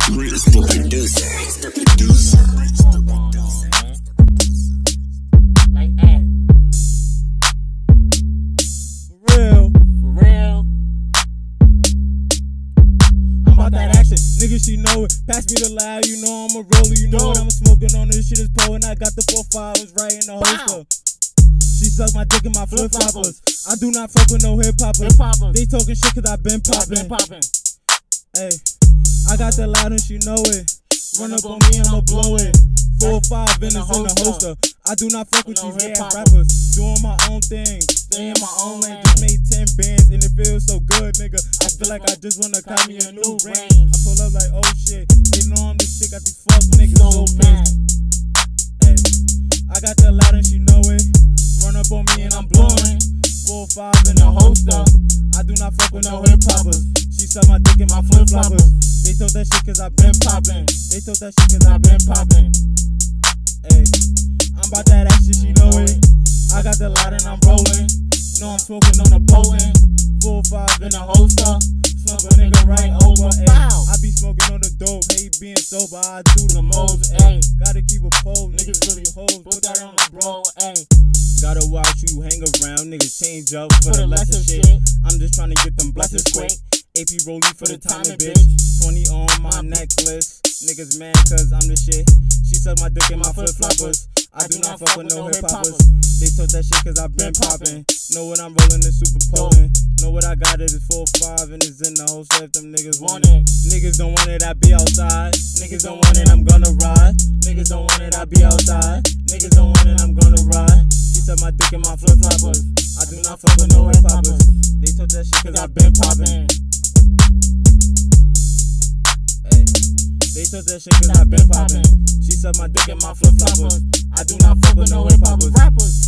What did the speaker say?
It's the producer. It's the producer. Like that. For real. For real. I'm about that action. Niggas, she know it. Pass me the loud, you know I'm a roller. You know what I'm smoking on. This shit is pouring. I got the 4-5s right in the holster. She suck my dick in my flip floppers. I do not fuck with no hip hoppers. They talking shit cause I been poppin'. Hey, I got the loud and she know it. Run up on me, I'ma blow it. 4-5 in the holster. I do not fuck with these ass rappers. Doing my own thing, stay in my own lane. Just made 10 bands and it feels so good, nigga. I feel like I just wanna cop me a new range. I pull up like, oh shit, they know I'm this shit. Got these fuck niggas so mad. Hey, I got the loud and she know it. Run up on me and I'm blowing. 4-5 in the holster. I do not fuck with no hip hoppers. She suck my dick in my flip floppers. They told that shit cause I been poppin'. They told that shit cause I been poppin'. Hey, I'm about that action, she know it. I got the light and I'm rollin'. Know I'm smoking on the potent. 4-5 in the holster. Smoke a nigga right over. Ay. I be smoking on the dope. Hey, being sober, I do the most. Ay. Gotta keep a pole, niggas really hoes. Put that on the bro. Ay. Gotta watch who you hang around, niggas change up for the lesser shit. I'm just trying to get them blessings quick. AP rollie for the timing, bitch. 20 on my necklace. Niggas mad cause I'm the shit. She suck my dick in my flip floppers. I do not fuck with no hip hoppers. They told that shit cause I been poppin'. Know what I'm rollin' is super potent. Know what I got it is 4-5 and it's in the whole set if them niggas want it. Niggas don't want it, I be outside. Niggas don't want it, I'm gonna ride. Niggas don't want it, I be outside. Niggas don't want it, I'm gonna ride. She suck my dick in my flip floppers. I do not fuck with no hip hoppers. They told that shit cause I been poppin'. Hey, they told that shit cause I been poppin'. She suck my dick in my flip floppers. I do not fuck with no hip hoppers.